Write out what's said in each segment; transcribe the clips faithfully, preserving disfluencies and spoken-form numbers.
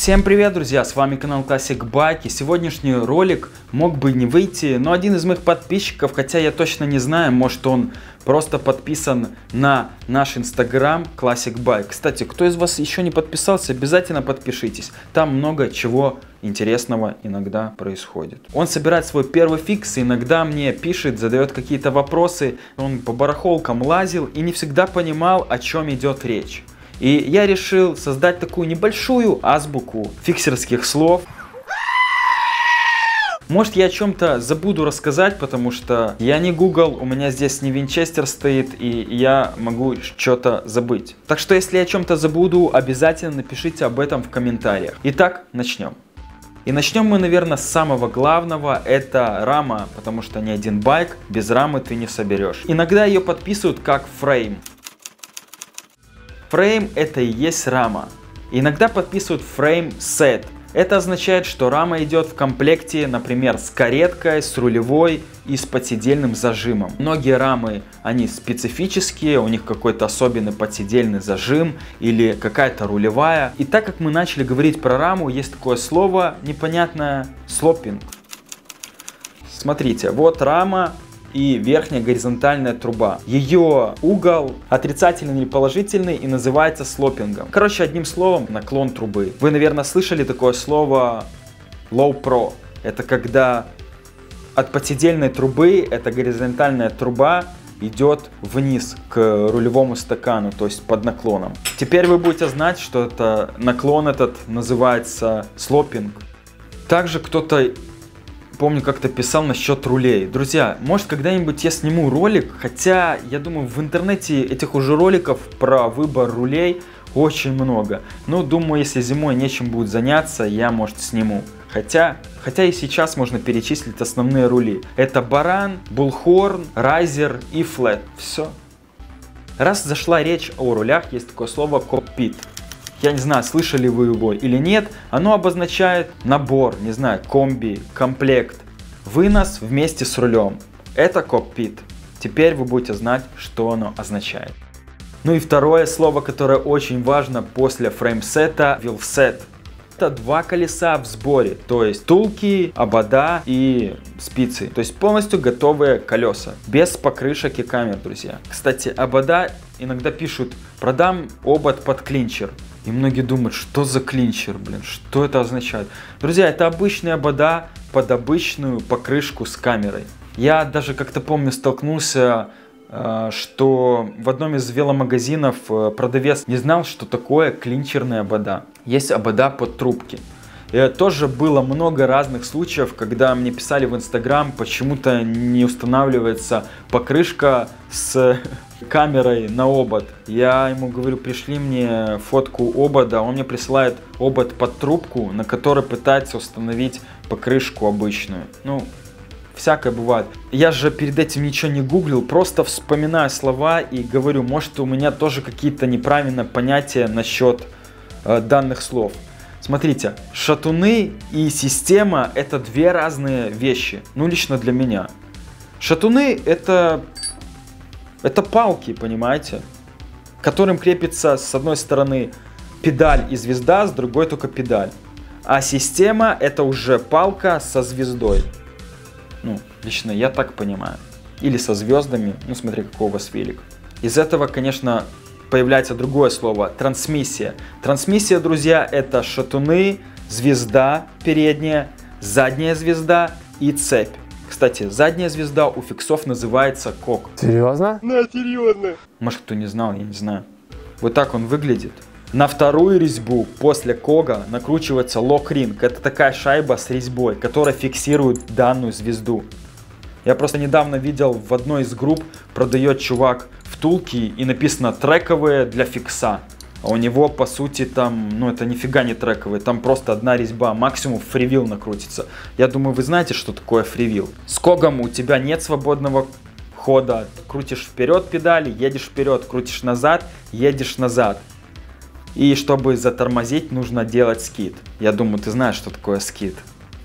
Всем привет, друзья, с вами канал Classic Bike, и сегодняшний ролик мог бы не выйти, но один из моих подписчиков, хотя я точно не знаю, может он просто подписан на наш инстаграм Classic Bike. Кстати, кто из вас еще не подписался, обязательно подпишитесь, там много чего интересного иногда происходит. Он собирает свой первый фикс, и иногда мне пишет, задает какие-то вопросы, он по барахолкам лазил и не всегда понимал, о чем идет речь. И я решил создать такую небольшую азбуку фиксерских слов. Может, я о чем-то забуду рассказать, потому что я не Google, у меня здесь не Винчестер стоит, и я могу что-то забыть. Так что, если я о чем-то забуду, обязательно напишите об этом в комментариях. Итак, начнем. И начнем мы, наверное, с самого главного, это рама, потому что ни один байк без рамы ты не соберешь. Иногда ее подписывают как фрейм. Фрейм — это и есть рама. Иногда подписывают фрейм сет. Это означает, что рама идет в комплекте, например, с кареткой, с рулевой и с подседельным зажимом. Многие рамы, они специфические, у них какой-то особенный подседельный зажим или какая-то рулевая. И так как мы начали говорить про раму, есть такое слово непонятное — слопинг. Смотрите, вот рама и верхняя горизонтальная труба. Ее угол отрицательный или положительный и называется слопингом. Короче, одним словом, наклон трубы. Вы, наверное, слышали такое слово low pro. Это когда от подседельной трубы эта горизонтальная труба идет вниз к рулевому стакану, то есть под наклоном. Теперь вы будете знать, что это наклон этот называется слопинг. Также кто-то, помню, как-то писал насчет рулей. Друзья, может, когда-нибудь я сниму ролик, хотя, я думаю, в интернете этих уже роликов про выбор рулей очень много. Но думаю, если зимой нечем будет заняться, я, может, сниму. Хотя, хотя и сейчас можно перечислить основные рули. Это Баран, Bullhorn, Riser и Flat. Все. Раз зашла речь о рулях, есть такое слово кокпит. Я не знаю, слышали вы его или нет, оно обозначает набор, не знаю, комби, комплект, вынос вместе с рулем. Это кокпит. Теперь вы будете знать, что оно означает. Ну и второе слово, которое очень важно после фреймсета — wheelset. Это два колеса в сборе, то есть втулки, обода и спицы. То есть полностью готовые колеса, без покрышек и камер, друзья. Кстати, обода иногда пишут: продам обод под клинчер. И многие думают, что за клинчер, блин, что это означает. Друзья, это обычные обода под обычную покрышку с камерой. Я даже как-то помню столкнулся, что в одном из веломагазинов продавец не знал, что такое клинчерные обода. Есть обода под трубки. И тоже было много разных случаев, когда мне писали в инстаграм, почему-то не устанавливается покрышка с камерой на обод. Я ему говорю, пришли мне фотку обода, он мне присылает обод под трубку, на которой пытается установить покрышку обычную. Ну, всякое бывает. Я же перед этим ничего не гуглил, просто вспоминаю слова и говорю, может, у меня тоже какие-то неправильные понятия насчет э, данных слов. Смотрите, шатуны и система — это две разные вещи, ну лично для меня. Шатуны — это, это палки, понимаете, к которым крепится с одной стороны педаль и звезда, с другой только педаль. А система — это уже палка со звездой. Ну, лично я так понимаю. Или со звездами, ну смотри, какой у вас велик. Из этого, конечно, появляется другое слово — трансмиссия. Трансмиссия, друзья, это шатуны, звезда передняя, задняя звезда и цепь. Кстати, задняя звезда у фиксов называется кок. Серьезно? Да, серьезно. Может, кто не знал, я не знаю. Вот так он выглядит. На вторую резьбу после кога накручивается лок-ринг. Это такая шайба с резьбой, которая фиксирует данную звезду. Я просто недавно видел, в одной из групп продает чувак втулки и написано трековые для фикса. А у него, по сути, там, ну это нифига не трековые, там просто одна резьба, максимум фривил накрутится. Я думаю, вы знаете, что такое фривил. С когом у тебя нет свободного хода. Крутишь вперед педали, едешь вперед, крутишь назад, едешь назад. И чтобы затормозить, нужно делать скид. Я думаю, ты знаешь, что такое скид.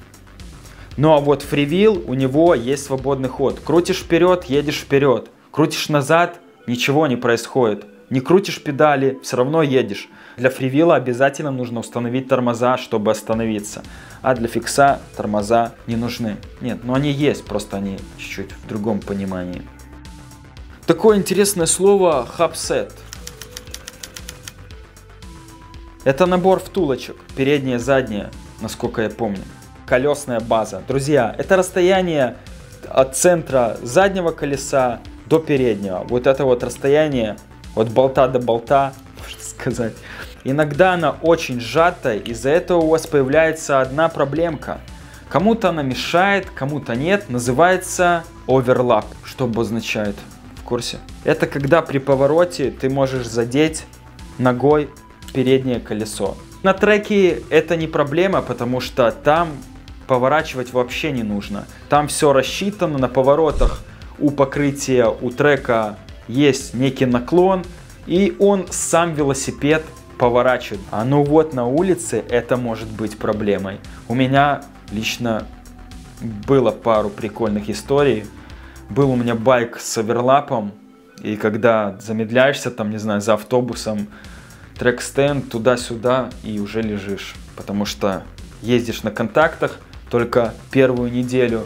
Ну а вот фривил, у него есть свободный ход. Крутишь вперед, едешь вперед. Крутишь назад, ничего не происходит. не крутишь педали, все равно едешь. Для фривила обязательно нужно установить тормоза, чтобы остановиться. А для фикса тормоза не нужны. Нет, ну они есть, просто они чуть-чуть в другом понимании. Такое интересное слово хабсет. Это набор втулочек, передняя, задняя, насколько я помню. Колесная база. Друзья, это расстояние от центра заднего колеса до переднего. Вот это вот расстояние от болта до болта, можно сказать. Иногда она очень сжатая, из-за этого у вас появляется одна проблемка. Кому-то она мешает, кому-то нет. Называется оверлап. Что обозначает? В курсе? Это когда при повороте ты можешь задеть ногой переднее колесо. На треке это не проблема, потому что там поворачивать вообще не нужно. Там все рассчитано, на поворотах у покрытия, у трека есть некий наклон, и он сам велосипед поворачивает. А ну вот на улице это может быть проблемой. У меня лично было пару прикольных историй. Был у меня байк с оверлапом, и когда замедляешься, там, не знаю, за автобусом, трек-стенд туда-сюда, и уже лежишь. Потому что ездишь на контактах только первую неделю.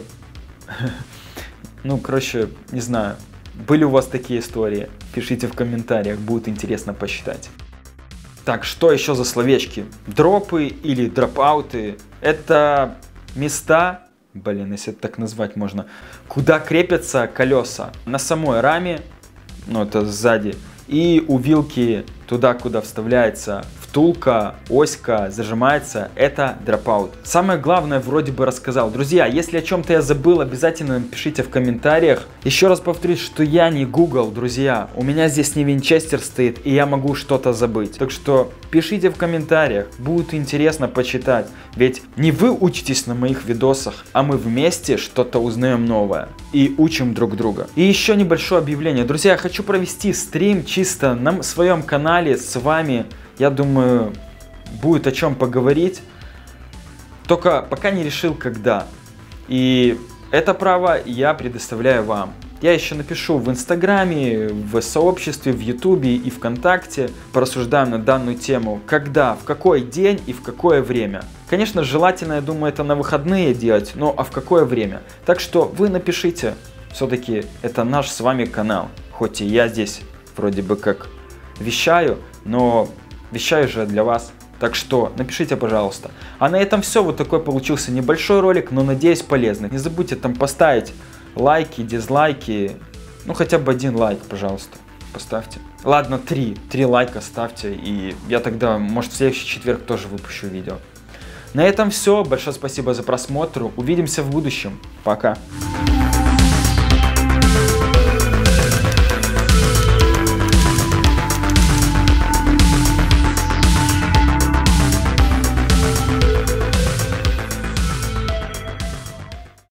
Ну, короче, не знаю, были у вас такие истории? Пишите в комментариях, будет интересно посчитать. Так, что еще за словечки? Дропы или дропауты — это места, блин, если это так назвать можно, куда крепятся колеса на самой раме, ну это сзади, и у вилки туда, куда вставляется втулка, оська, зажимается, это дропаут. Самое главное вроде бы рассказал. Друзья, если о чем-то я забыл, обязательно напишите в комментариях. Еще раз повторюсь, что я не Google, друзья. У меня здесь не Винчестер стоит, и я могу что-то забыть. Так что пишите в комментариях, будет интересно почитать. Ведь не вы учитесь на моих видосах, а мы вместе что-то узнаем новое и учим друг друга. И еще небольшое объявление. Друзья, я хочу провести стрим чисто на своем канале с вами. Я думаю, будет о чем поговорить, только пока не решил, когда. И это право я предоставляю вам. Я еще напишу в Инстаграме, в сообществе, в Ютубе и ВКонтакте, порассуждаем на данную тему, когда, в какой день и в какое время. Конечно, желательно, я думаю, это на выходные делать, но а в какое время? Так что вы напишите, все-таки это наш с вами канал. Хоть и я здесь вроде бы как вещаю, но вещаю же для вас. Так что напишите, пожалуйста. А на этом все. Вот такой получился небольшой ролик, но надеюсь полезный. Не забудьте там поставить лайки, дизлайки. Ну хотя бы один лайк, пожалуйста, поставьте. Ладно, три. Три лайка ставьте. И я тогда, может, в следующий четверг тоже выпущу видео. На этом все. Большое спасибо за просмотр. Увидимся в будущем. Пока.